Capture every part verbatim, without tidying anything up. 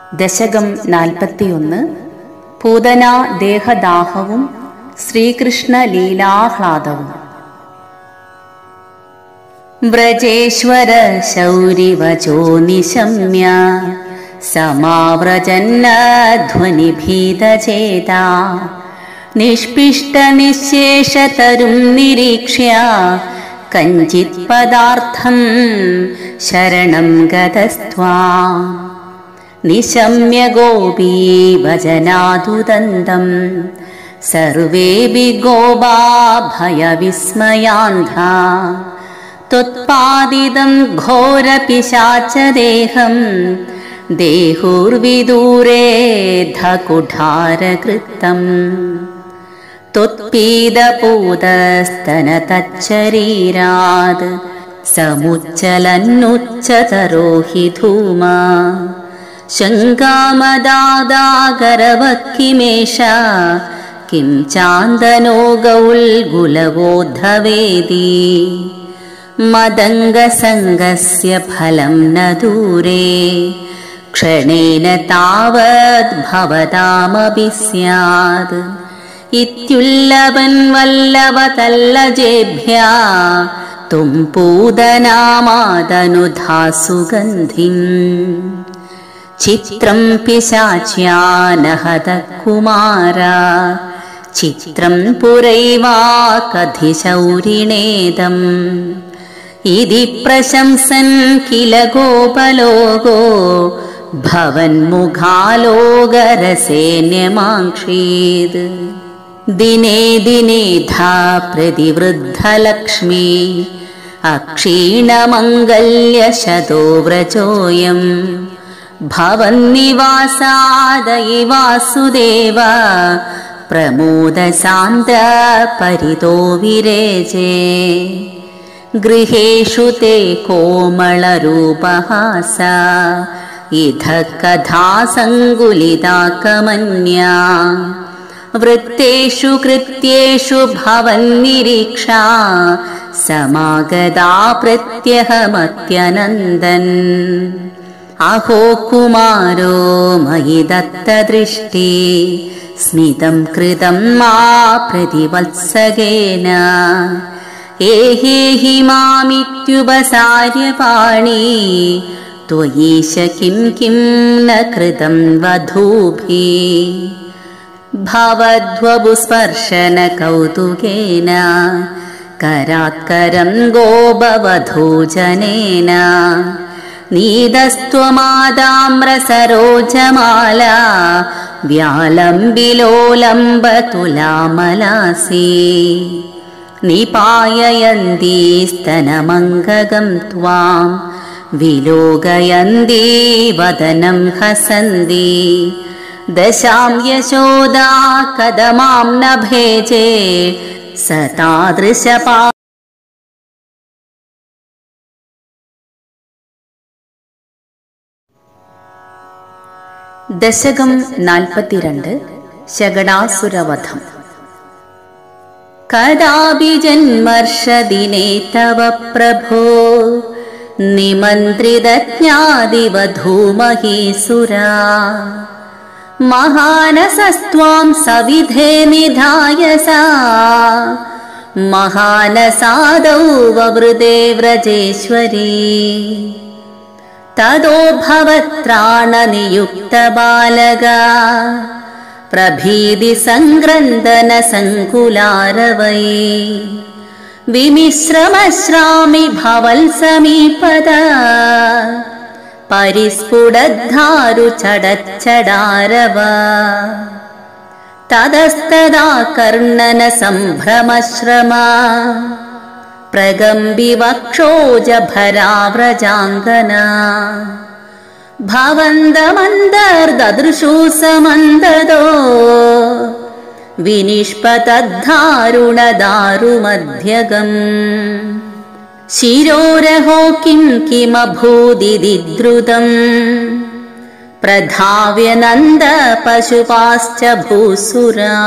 ദശകം നാൽപ്പത്തിയൊന്ന്. പൂതനാ ദേഹദാഹവും ശ്രീകൃഷ്ണ ലീലാഹ്ലാദവും. വ്രജേശ്വര ശൗരിവചോ നിശമ്യ സമാവ്രജന്ന ധ്വനിഭീതചേതാ നിഷ്പിഷ്ടനിശേഷതരും നിരീക്ഷ്യ കഞ്ചിത് പദാർത്ഥം ശരണം ഗതസ്ത്വാം നിശമ്യ ഗോപീ വചനാദുദന്തം സർവേപി ഗോപാ ഭയവിസ്മയാന്ധാ ത്വത്പാദിതം ഘോരപിശാചദേഹം ദേഹുർവിദൂരേധകുഠാരകൃത്തം ത്വത്പീതപൂതസ്തനതच्छരീരാത് സമുच्चलन्नुच्चतरो हि धूमा शङ्कामदादागरवक्किमेषा किं चान्दनो गौल्गुलवोद्धवेदी मदङ्गसङ्गस्य फलं न दूरे क्षणेन तावद् भवतामपि स्यात् इत्युल्लवन् वल्लवतल्लजेभ्या तुं पूदनामादनुधा सुगन्धिम् चित्रं पिशाच्या नहतः कुमारा चित्रं पुरैवा कधिशौरिणेदम् इति प्रशंसन् किल गोपलोको भवन्मुखालोकरसेन्यमाङ्क्षीत् दिने दिने धा प्रतिवृद्धलक्ष्मी अक्षीणमङ्गल्यशतो व्रजोऽयम् भवन्निवासादयि वासुदेव प्रमोदसान्त परितो विरेजे गृहेषु ते कोमलरूपहासा इतः कथा सङ्कुलिता कमन्या वृत्तेषु कृत्येषु भवन्निरीक्षा समागता प्रत्यहमत्यनन्दन् अहो कुमारो मयि दत्तदृष्टि स्मितं कृतं मा प्रतिवत्सकेन एहेहि मामित्युपसार्य पाणि त्वयीश किं किं न कृतं वधूभिः भवद्वपुस्पर्शन कौतुकेन करात्करं गोपवधूजनेन नीदस्त्वमादाम्रसरोजमाला व्यालम्बिलोलम्बतुलामलासि निपाययन्ती स्तनमङ्गगं त्वां विलोकयन्ती वदनं हसन्ति दशां यशोदा कदमां न भेजे स तादृशपा. ദശകം നാൽപ്പത്തിരണ്ട്. ശകടാസുരവധം. കദാപി ജന്മർഷദിനേ തവ പ്രഭോ നിമന്ത്രിതജ്ഞാതിവധൂമഹീസുരാ മഹാനസസ്ത്വാം സവിധേ നിധായ സാ മഹാനസാദൗ വവൃതേ വ്രജേശ്വരീ तदो भवत्राणनियुक्तबालगा प्रभीति सङ्क्रन्दन सङ्कुलारवै विमिश्रमश्रामि भवल्समीपदा परिस्फुटद्धारु चडच्चडारवा ततस्तदा कर्णन सम्भ्रमश्रमा प्रगम्बिवक्षोजभराव्रजाङ्गना भवन्दमन्दर्ददृशु समन्ददो विनिष्पतद्धारुणदारुमध्यगम् शिरोरहो किं किमभूदिति द्रुतम् प्रधाव्य नन्द पशुपाश्च भूसुरा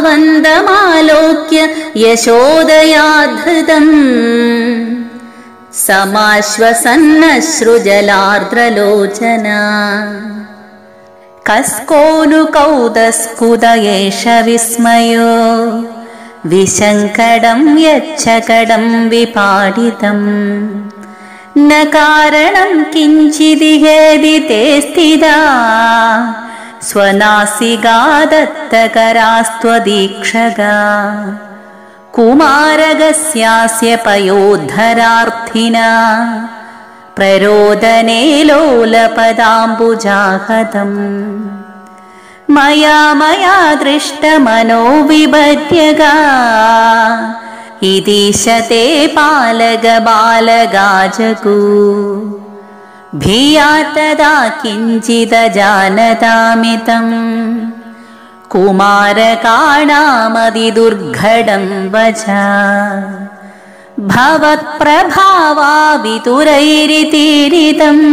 भवन्दमालोक्य यशोदया धृतम् समाश्वसन्नश्रुजलार्द्रलोचना कस्कोनुकौदस्कुद एष विस्मयो विशङ्कडं यच्छकडं विपाडितम् न कारणं किञ्चिदिहेदि ते स्थिता स्वनासिका दत्तकरास्त्वदीक्षगा कुमारगस्यास्य पयोद्धरार्थिना प्ररोदने लोलपदाम्बुजाहतम् मया मया दृष्टमनो विभद्यगा इदीशते पालकबालगाजगु भिया तदा किञ्चिदजानतामितं कुमारकाणामदिदुर्घटं वचा भवत्प्रभावावितुरैरितीरितम्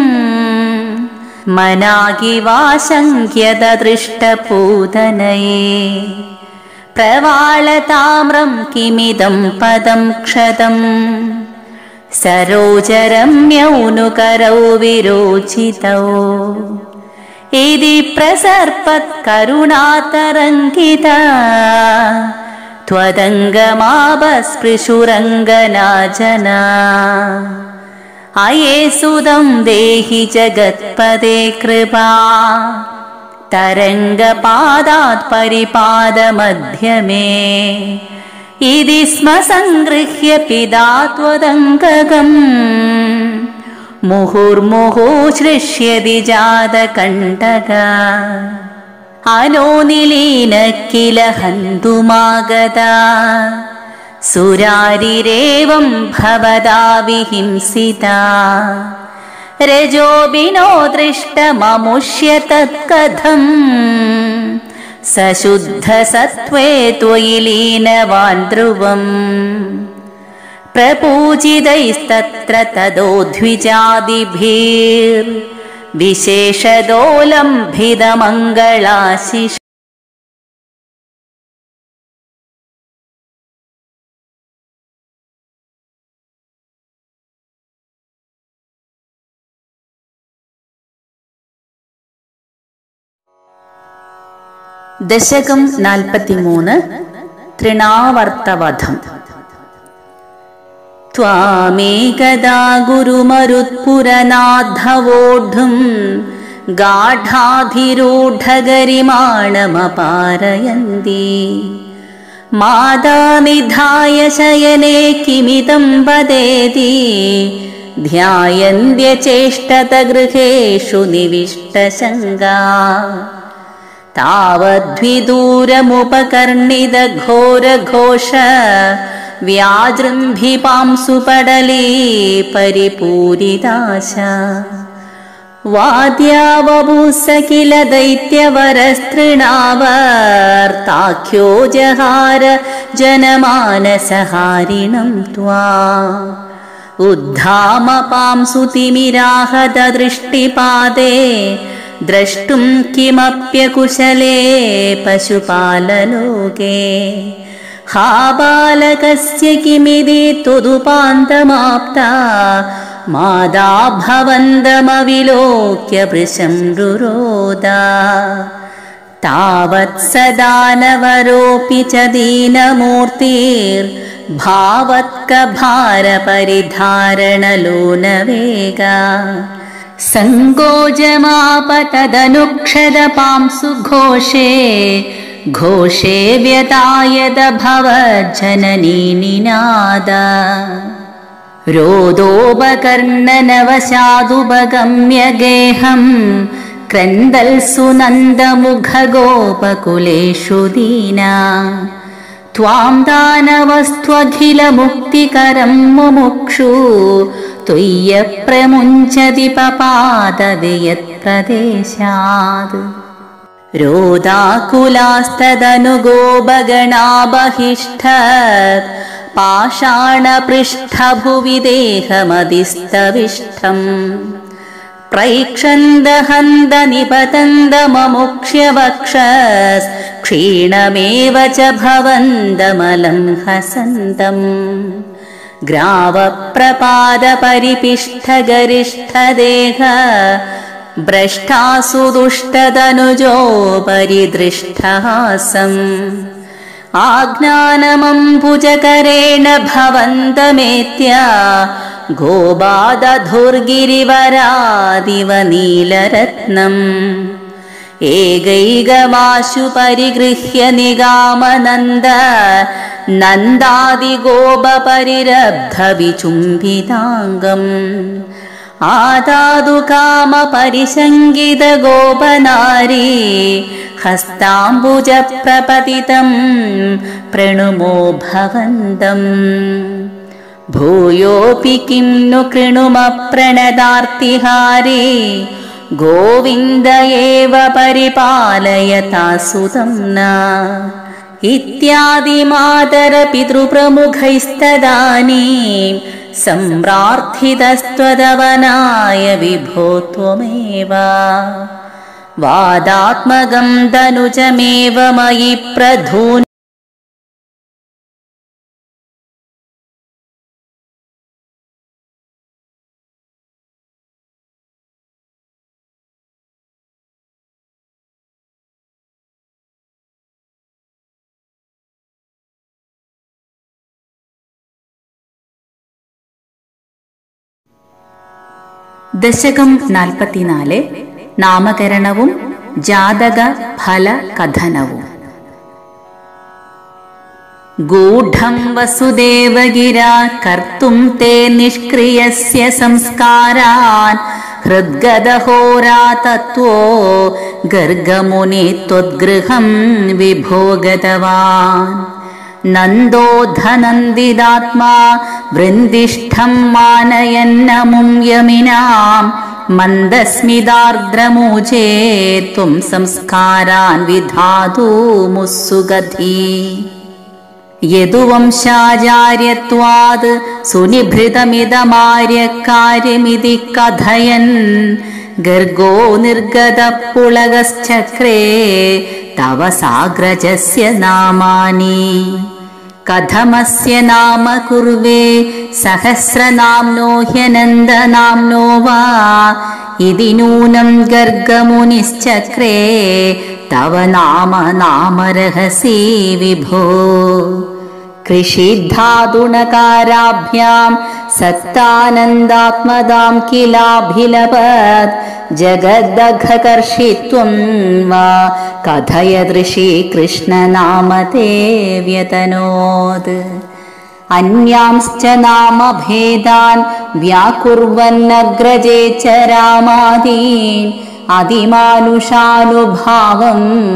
मनागिवाशङ्क्यत दृष्टपूतनये प्रवालताम्रं किमिदं पदं क्षतम् सरोजरम्यौनुकरौ विरोचितौ इति प्रसर्पत्करुणातरङ्गिता त्वदङ्गमावस्पृशुरङ्गनाजना अये सुदं देहि जगत्पदे कृपा तरङ्गपादात् परिपादमध्यमे इति स्म सङ्गृह्य पिता त्वदङ्गकम् मुहुर्मुहुः श्लिष्यति जातकण्टका अनोनिलीन किल हन्तुमागता सुरारिरेवं भवदा विहिंसिता रजोबिनो दृष्टममुष्य तत्कथम् सशुद्धसत्त्वे त्वयि लीनवान् ध्रुवम् प्रपूजितैस्तत्र तदोद्विजादिभिर्विशेषदोलम्भितमङ्गलाशिष दशकं नाल्पतिमूന്ന് तृणावर्तवधम् त्वामेकदा गुरुमरुत्पुरनाद्धवोढुं गाढाधिरूढगरिमाणमपारयन्ति माता निधाय शयने किमिदं वदेति ध्यायन्त्यचेष्टतगृहेषु निविष्टशङ्गा तावद्विदूरमुपकर्णितघोरघोष व्याजृम्भिपांसु पडली परिपूरिताशा वाद्यावभूस किल दैत्यवरस्तृणावर्ताख्यो जहार जनमानसहारिणं त्वा उद्धामपांसु तिमिराहत दृष्टिपादे द्रष्टुं किमप्यकुशले पशुपाललोके हा बालकस्य किमिति तुदुपान्तमाप्ता मादा भवन्दमविलोक्य भृशं रुरोदा तावत् सदानवरोऽपि च दीनमूर्तिर्भावत्कभारपरिधारणलोनवेगा सङ्कोचमापतदनुक्षदपांसु घोषे घोषे व्यतायत भवज्जननी निनाद रोदोपकर्णनवशादुपगम्य गेहं क्रन्दल्सु नन्दमुखगोपकुलेषु दीना त्वां दानवस्त्वखिलमुक्तिकरं मुमुक्षु त्वय्यप्रमुञ्चति पपादवियत्प्रदेशात् रोदाकुलास्तदनुगोपगणा बहिष्ठत् पाषाणपृष्ठभुवि देहमदिस्तविष्ठम् प्रैक्षन्दहन्द निपतन्दममुक्ष्य वक्षस् क्षीणमेव च भवन्दमलं हसन्तम् ग्रावप्रपादपरिपिष्ठगरिष्ठदेह भ्रष्टासु दुष्टतनुजो परिदृष्टहासम् आज्ञानमम्बुजकरेण भवन्तमेत्य गोबादधुर्गिरिवरादिव नीलरत्नम् एकैकमाशु परिगृह्य निगामनन्द नन्दादिगोपपरिरब्धविचुम्बिताङ्गम् आदादु कामपरिशङ्गितगोपनारी हस्ताम्बुजप्रपतितम् प्रणुमो भवन्तम् भूयोऽपि किं नु कृणुमप्रणदार्तिहारी गोविन्द एव परिपालयता सुतं न इत्यादि मातरपितृप्रमुखैस्तदानीं सम्प्रार्थितस्त्वदवनाय विभो त्वमेव वादात्मकं तनुजमेव मयि प्रधून् ദശകം നാൽപ്പത്തിനാല്. നാമകരണവും ജാതക ഫല കഥനവും. ഗൂഢം വസുദേവഗിരാ കർത്തും തേ നിഷ്ക്രിയസ്യ സംസ്കാരാൻ ഹൃദ്ഗദഹോരാ തത്വോ ഗർഗമുനി ത്വദ്ഗൃഹം വിഭോഗതവാൻ നന്ദോധനന്ദിതാത്മാ വൃന്ദിഷ്ഠം മാനയന്നമും യമിനാം മന്ദസ്മിതാർദ്രമൂചേ ത്വം സംസ്കാരാൻ വിധാതുമുസ്സുഗധീ യദുവംശാചാര്യത്വാത് സുനിഭൃതമിതമാര്യകാര്യമിതി കഥയൻ ഗർഗോ നിർഗതപുളകശ്ചക്രേ തവ സാഗ്രജസ്യ നാമാനി കഥമസ്യ നാമ കുർവേ സഹസ്രനാംനോ ഹ്യനന്ദനാംനോ വാ ഇതി നൂനം ഗർഗമുനിശ്ചക്രേ തവ നാമ നാമരഹസി വിഭോ കൃഷിധാതുണകാരാഭ്യാം സത്താനന്ദാത്മദാം കിലാഭിലപത് ജഗദ്ദഘകർഷിത്വം വാ കഥയദൃശി കൃഷ്ണനാമതേ വ്യതനോത് അന്യാംശ്ച നാമഭേദാൻ വ്യാകുർവന്നഗ്രജേ ച രാമാദീൻ അതിമാനുഷാനുഭാവം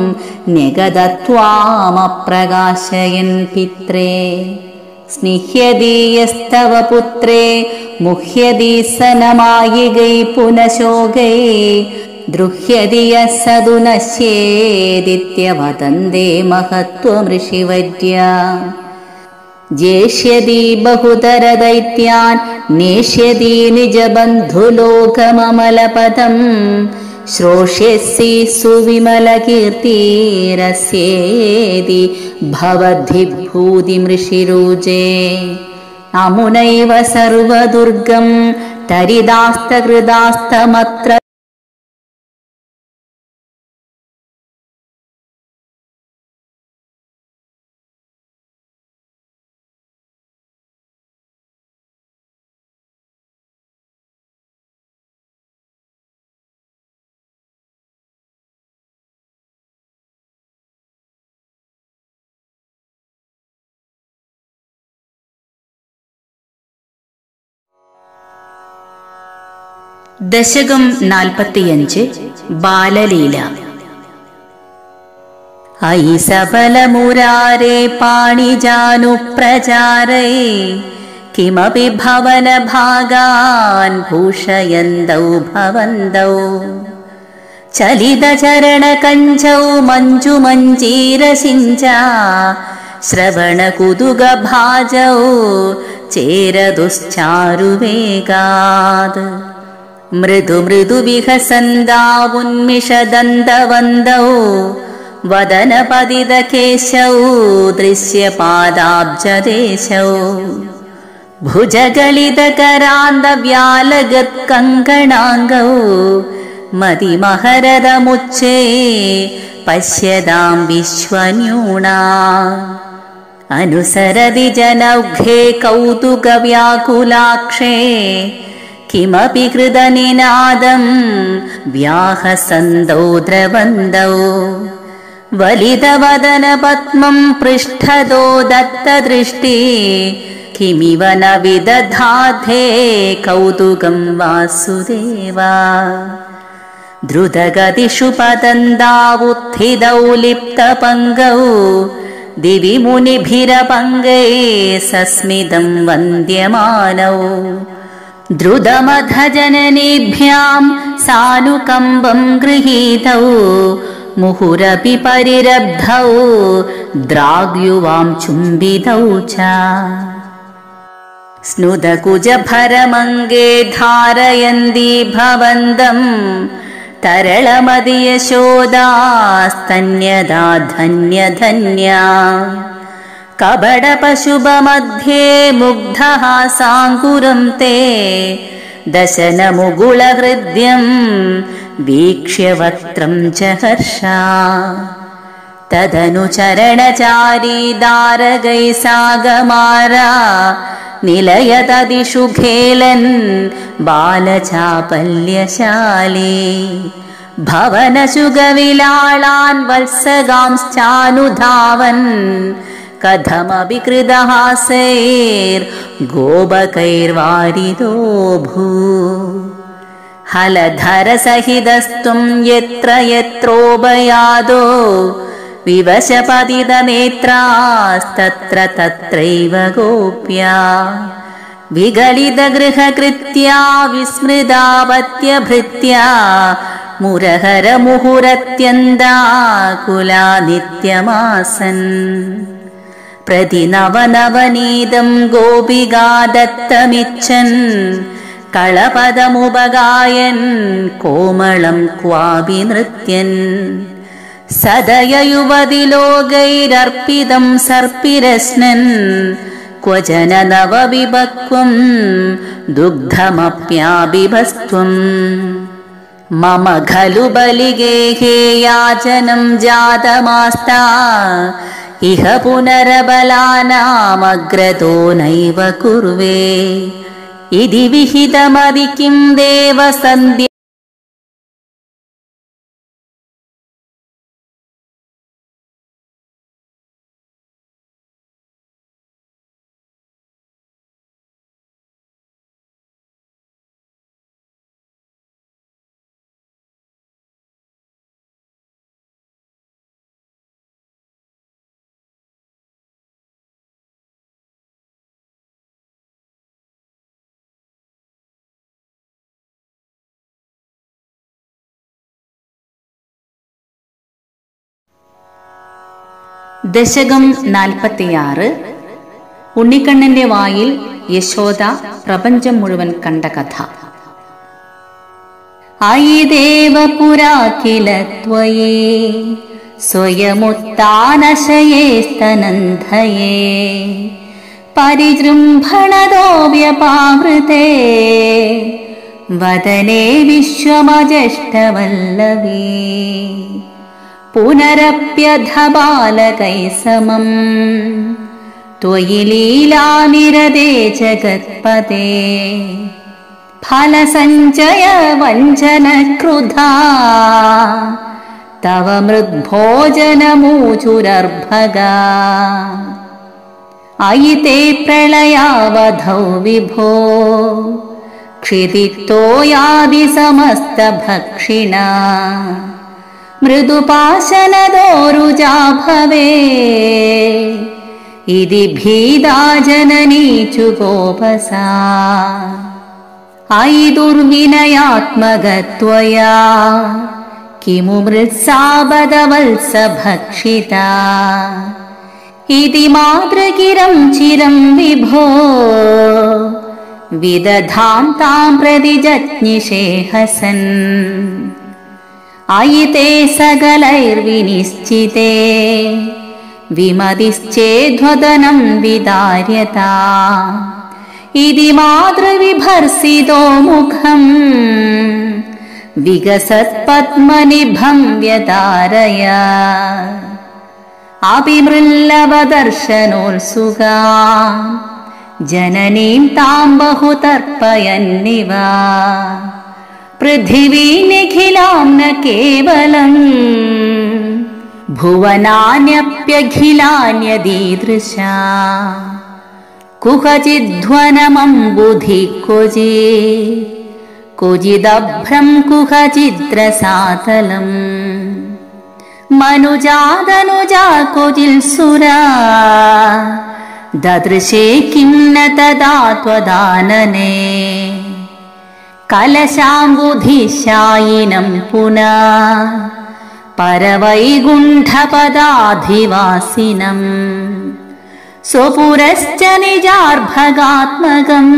നിഗതത്വാമപ്രകാശയൻ പിത്രേ സ്നിഹ്യതീയസ്തവ പുത്രേ മുഹ്യതി സനമായികൈ പുനശോകൈ ദ്രുഹ്യതിയ സദു നശ്യേദിത്യവദന്തേ മഹത്വമൃഷിവര്യ ജേഷ്യതി ബഹുതരദൈത്യാൻ നേഷ്യതി നിജബന്ധുലോകമമലപദം ശ്രോഷ്യസി സുവിമലകീർത്തിരസ്യേതി ഭവദ്ഭിഭൂതിമൃഷിരുജേ അമുനൈവ സർവദുർഗം തരിദാസ്തകൃതാസ്തമത്ര ദശകം നാൽപ്പത്തിയഞ്ച്. ബാലലീല. ഐ സബലമുരാരേ പാണിജാനുപ്രചാരേ കിമപി ഭവനഭാഗാൻ ഭൂഷയന്തൗ ഭവന്തൗ ചലിതചരണകഞ്ചൗ മഞ്ജുമഞ്ജീരസിഞ്ച ശ്രവണകുതുകഭാജൗ ചേരതുശ്ചാരുവേഗാത് മൃദു മൃദു വിഹസന്താവുന്മിഷദന്തവന്തൗ വദനപതിതകേശൗ ദൃശ്യപാദാബ്ജദേശൗ भुजगलितकरान्दव्यालगत्कङ्कणाङ्गौ मदिमहरदमुच्चे पश्यतां विश्वन्यूना अनुसरति जनौघे कौतुकव्याकुलाक्षे किमपि कृतनिनादं व्याहसन्तौ द्रवन्तौ वलितवदनपद्मं पृष्ठतो दत्तदृष्टि किमिव न विदधाथे कौतुकं वासुदेवा द्रुतगतिषु पतन्तावुत्थितौ लिप्तपङ्गौ दिवि मुनिभिरपङ्गैः सस्मितं वन्द्यमानौ द्रुतमधजननीभ्यां सानुकम्बं गृहीतौ मुहुरपि परिरब्धौ द्राग्युवां चुम्बितौ च स्नुतकुजभरमङ्गे धारयन्ती भवन्तं तरलमदियशोदास्तन्यदा धन्यधन्या कपटपशुभमध्ये मुग्धहासाङ्कुरं ते दशनमुगुलहृद्यं वीक्ष्य वक्त्रं च हर्षा तदनुचरणचारी दारगै सागमारा निलयतदिषु खेलन् बालचापल्यशाली भवनशुगविलाळान् वत्सगांश्चानुधावन् कथमपि कृतहासैर्गोपकैर्वारिदोऽभू हलधरसहितस्त्वं यत्र यत्रोभयादो विवशपतितनेत्रास्तत्र तत्रैव गोप्या विगलितगृहकृत्या विस्मृतापत्यभृत्या मुरहरमुहुरत्यन्ताकुला नित्यमासन् प्रतिनवनवनीतं गोपिका दत्तमिच्छन् कळपदमुपगायन् कोमलं क्वापि नृत्यन् सदययुवतिलोकैरर्पितं सर्पिरश्नन् क्वचन नवविभक्वं दुग्धमप्याबिभस्त्वम् मम खलु बलिगेहे याचनं जातमास्ता इह पुनरबलानामग्रतो नैव कुर्वे इति विहितमदि किं देवसन्ध्या ദശകം നാൽപ്പത്തിയാറ്. ഉണ്ണിക്കണ്ണന്റെ വായിൽ യശോദ പ്രപഞ്ചം മുഴുവൻ കണ്ട കഥ. അയി ദേവപുരാ കില ത്വയേ സ്വയമുത്താനശയേ സ്തനന്ധയേ പരിജൃംഭണതോ വ്യപാവൃതേ വദനേ വിശ്വമജഷ്ടവല്ലവേ പുനരപ്യധ ബാലകൈ സമം ത്വയി ലീലാനിരതേ ജഗത്പദേ ഫലസഞ്ചയ വഞ്ചന ക്രുധാ തവ മൃദ്ഭോജനമൂചുരർഭഗാ അയി തേ പ്രളയാവധൗ വിഭോ ക്ഷിതിത്തോ യാതി സമസ്ത ഭക്ഷിണാ മൃദുപാശനദോരുജാ ഭവേ ഇതി ഭീതാ ജനനീ ചുഗോപസാ അയി ദുർവിനയാത്മകത്വയാ കിമു മൃത്സാബദവത്സ ഭക്ഷിതാ ഇതി മാതൃകിരം ചിരം വിഭോ വിദധാം താം പ്രതി ജജ്ഞിഷേഹസൻ അയി തേ സകലൈർവിനിശ്ചിതേ വിമതിശ്ചേദ്വദനം വിദാര്യതാ इति मातृविभर्सितो मुखम् विगसत्पद्मनिभं व्यतारया अभिमृल्लवदर्शनोत्सुका जननीं तां बहु तर्पयन्निव पृथिवीनिखिलां न केवलम् भुवनान्यप्यखिलान्यदीदृशा कुहचिध्वनमम्बुधि क्वचित् क्वचिदभ्रं कुहचिद्रसातलम् मनुजादनुजा क्वचिल्सुरा ददृशे किं न तदा त्वदानने कलशाम्बुधिशायिनं पुनः परवैकुण्ठपदाधिवासिनम् स्वपुरश्च निजार्भगात्मकम्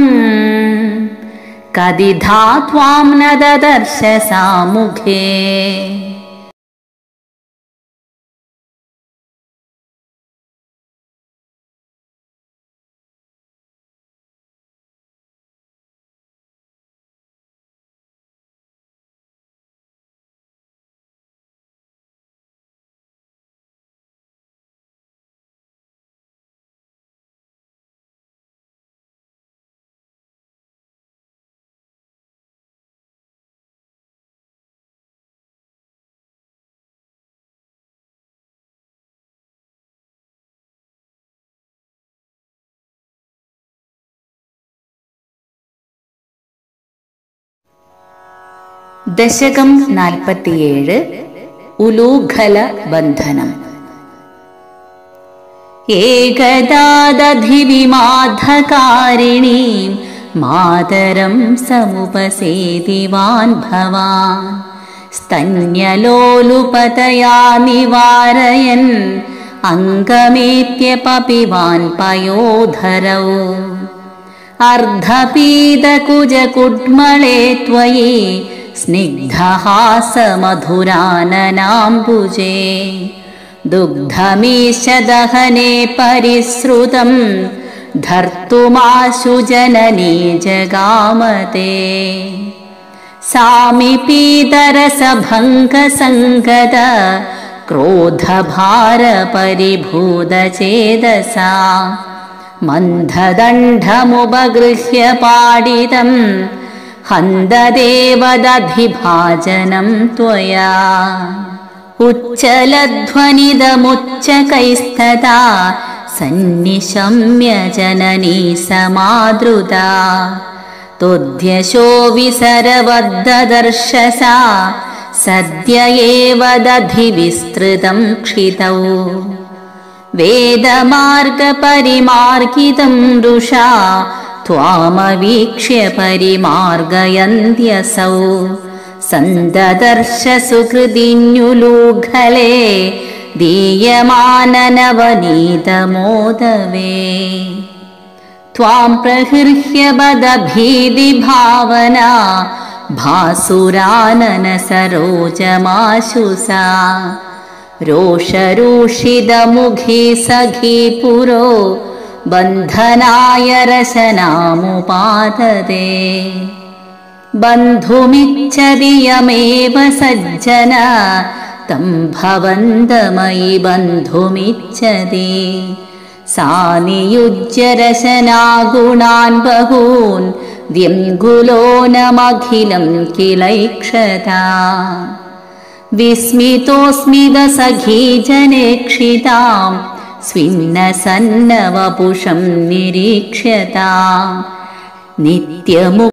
कदिधा त्वां न ददर्श सामुखे ദശകം നാൽപ്പത്തിയേഴ്. ഉലൂഖല ബന്ധനം. ഏകദാദധിവിമാധകാരിണീം മാതരം സമുപസേതിവാൻ ഭവാൻ സ്തന്യലോലുപതയാ നിവാരയൻ അംഗമേത്യപപിവാൻ പയോധരൗ അർദ്ധപീതകുജകുഡ്മളേ ത്വയി സ്നിഗ്ധഹാസമധുരാനനാംബുജേ दुग्धमीशदहने परिसृतं धर्तुमाशु जननी जगामते सामिपीतरसभङ्गसङ्गत क्रोधभारपरिभूतचेतसा मन्थदण्डमुपगृह्य पाडितं हन्तदेवदधिभाजनं त्वया उच्चलध्वनिदमुच्चकैस्तदा सन्निशम्य जननी समादृता तोद्यशो विसरवद्ददर्शसा सद्य एव दधिविस्तृतं क्षितौ वेदमार्गपरिमार्गितं रुषा त्वामवीक्ष्य परिमार्गयन्त्यसौ सन्ददर्श सुकृतिन्युलूखले दीयमाननवनीतमोदवे त्वां प्रहृह्य बदभीतिभावना भासुरानन सरोजमाशुसा रोषरूषितमुखी सखी पुरो बन्धनाय रशनामुपादते बन्धुमिच्छति यमेव सज्जन तं भवन्तमयि बन्धुमिच्छति सा नियुज्य रशनागुणान् बहून् द्यङ्गुलोनमखिलं किलैक्षता विस्मितोऽस्मिदसखी जनेक्षितां स्विन्नसन्नवपुषं निरीक्ष्यता नित्यमु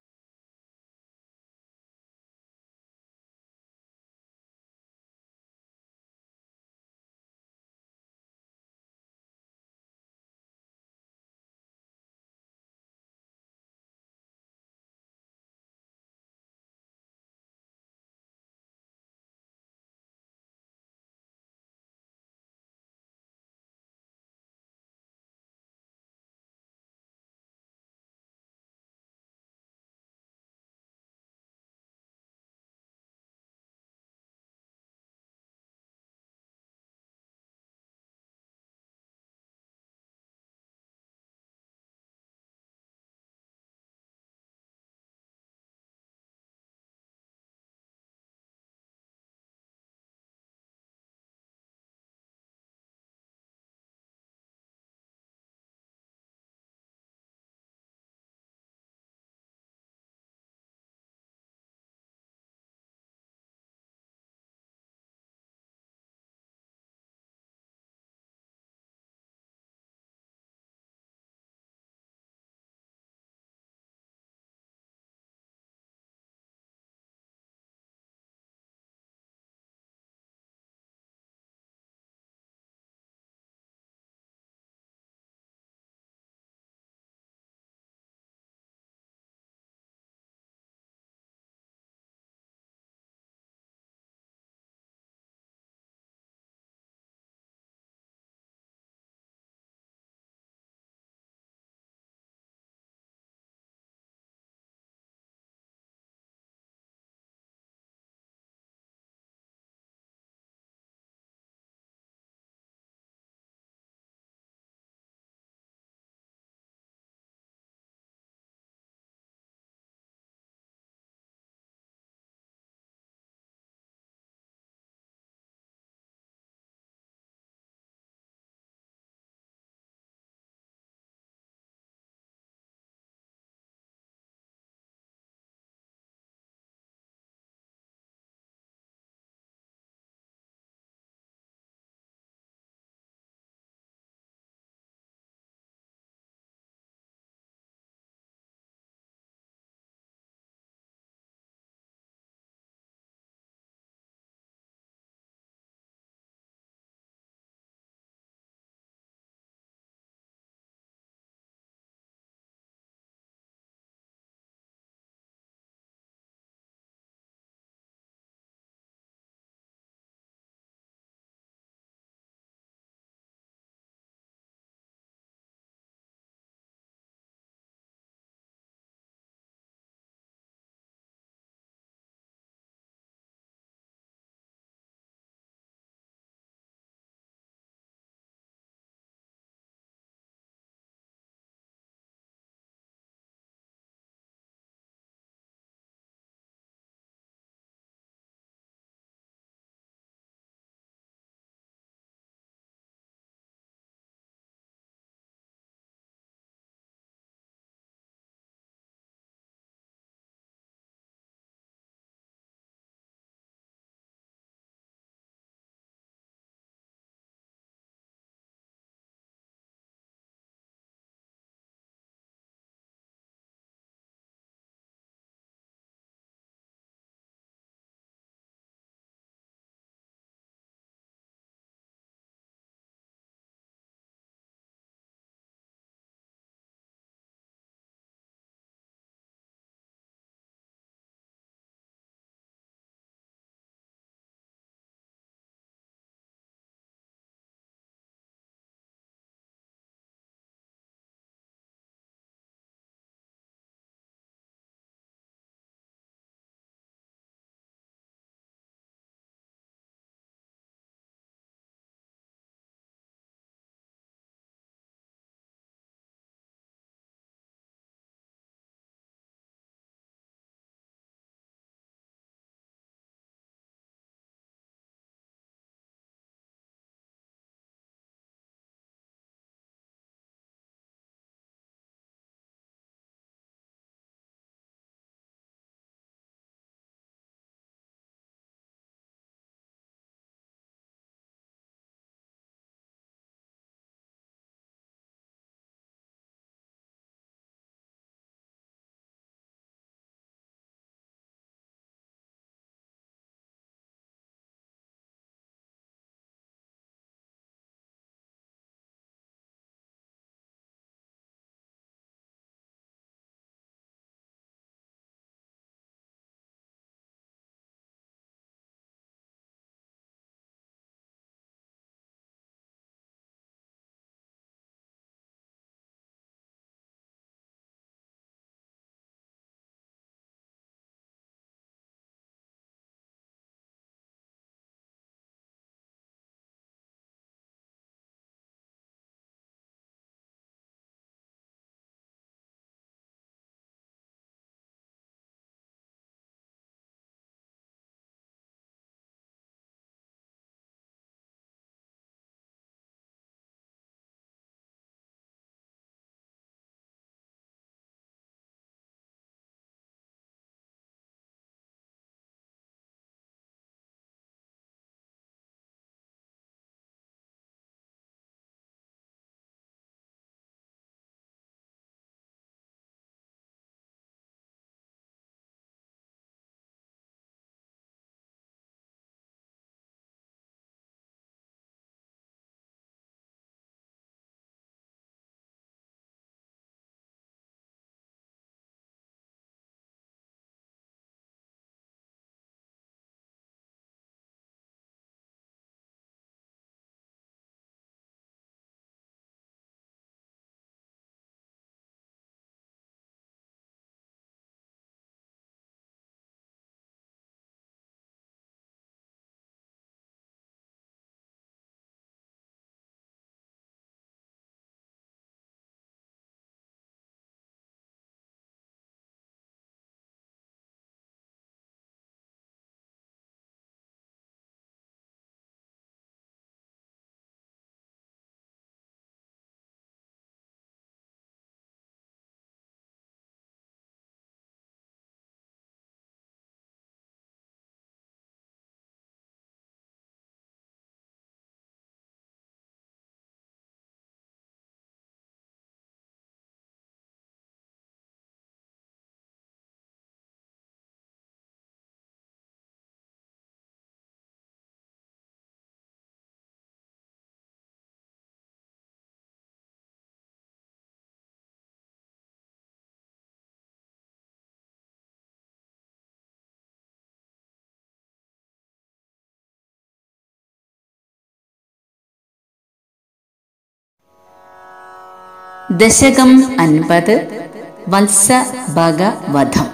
ദശകം അൻപത് വത്സഭഗവധം.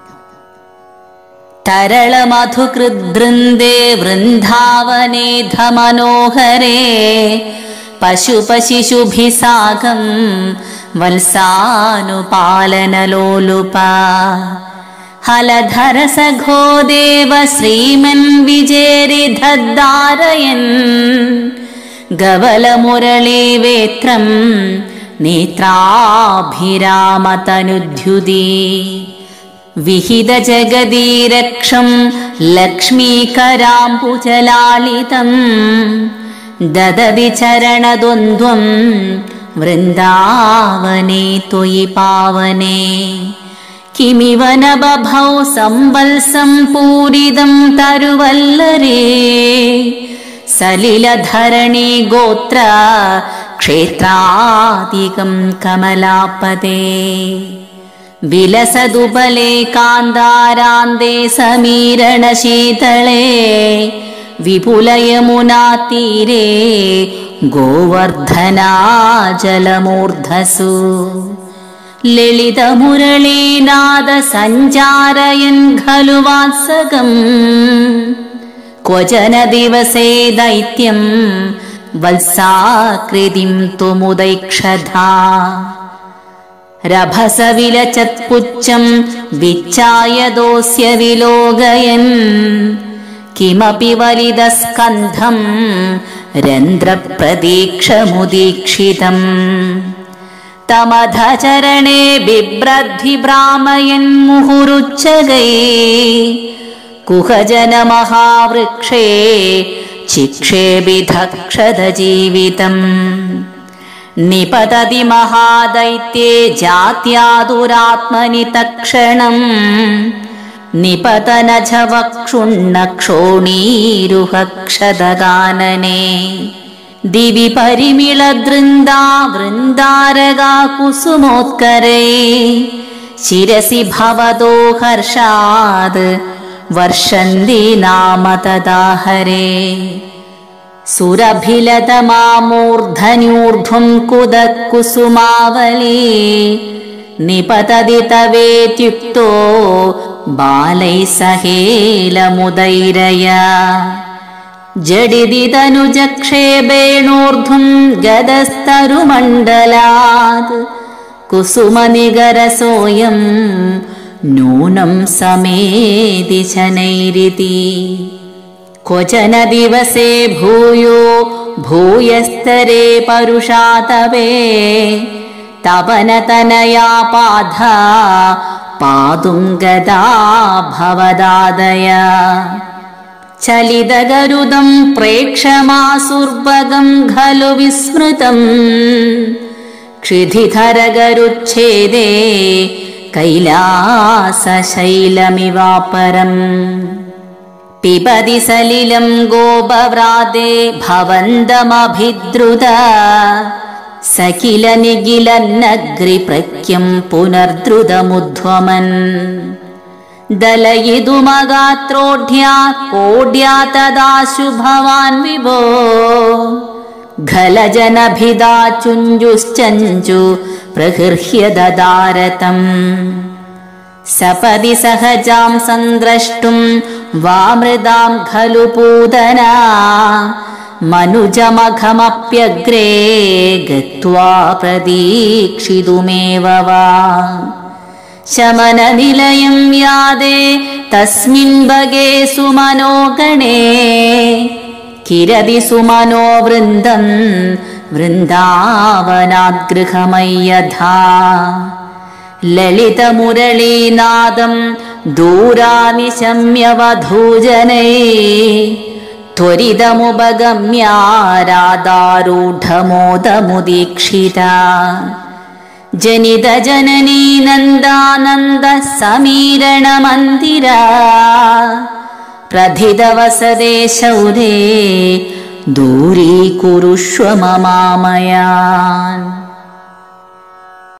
तरलमधुकृद्वृन्दे वृन्दावनेऽध मनोहरे पशुपशिशुभिः साकं वल्सानुपालनलोलुपा हलधरसघो देव श्रीमन् विजेरिधद्धारयन् गवलमुरळीवेत्रं नेत्राभिरामतनुद्युति विहितजगदीरक्षं लक्ष्मीकराम्बुजलालितं ददति चरणद्वन्द्वं वृन्दावने त्वयि पावने किमिव न बभौ संवत्सं पूरितं तरुवल्लरे सलिलधरणी गोत्र क्षेत्रादिकं कमलापदे विलसदुबले कान्दारान्ते समीरणशीतळे विपुलयमुनातीरे गोवर्धनाजलमूर्धसु ललितमुरळीनाद सञ्चारयन् खलु वात्सकम् क्वचन दिवसे दैत्यं वत्साकृतिं त्वमुदैक्षधा रभसविलचत्पुच्छं विच्चायदोऽस्य विलोकयन् किमपि वलिदस्कन्धं रन्ध्रप्रदीक्षमुदीक्षितम् तमधचरणे बिभ्रद्धि भ्रामयन् मुहुरुच्चगै कुहजनमहावृक्षे चिक्षेबिधक्षदजीवितम् निपतति महादैत्ये जात्या दुरात्मनि तत्क्षणम् निपतन च वक्षुण्णक्षोणीरुहक्षदगानने दिवि परिमिलदृन्दा वृन्दारगा कुसुमोत्करे शिरसि भवतो हर्षाद् वर्षन्ति नाम तदा हरे सुरभिलतमामूर्धन्यूर्ध्वं कुदकुसुमावली निपतति तवेत्युक्तो बालैः सहेलमुदैरया जडिति तनुजक्षेपेणोर्ध्वं गदस्तरुमण्डलात् कुसुमनिगरसोऽयं नूनं समेति शनैरिति क्वचन दिवसे भूयो भूयस्तरे परुषातपे तपनतनया पाधा पातुं गदा भवदादया चलितगरुदं प्रेक्षमासुर्भगं खलु विस्मृतम् क्षिधिधरगरुच्छेदे कैलासशैलमिवापरम् पिबति सलिलं गोपव्राते भवन्तमभिद्रुता स किल निगिलन्नग्रिप्रख्यं पुनर्द्रुतमुध्वमन् दलयितुमगात्रोढ्या कोड्या तदाशु भवान् विभो खलजनभिदा चुञ्जुश्चञ्चु प्रगृह्य ददारतम् सपदि सहजां सन्द्रष्टुं वामृदां खलु पूतना मनुजमघमप्यग्रे गत्वा प्रतीक्षितुमेव वा शमननिलयं यादे तस्मिन् भगे सुमनोगणे किरति सुमनो वृन्दं वृन्दावनाद्गृहमय्यथा ललितमुरळीनादं दूरानिशम्य वधूजनै त्वरितमुपगम्या राधारूढमोदमुदीक्षिता जनितजननी नन्दानन्द समीरणमन्दिरा प्रथितवसदे शौरे दूरीकुरुष्व ममामयान्।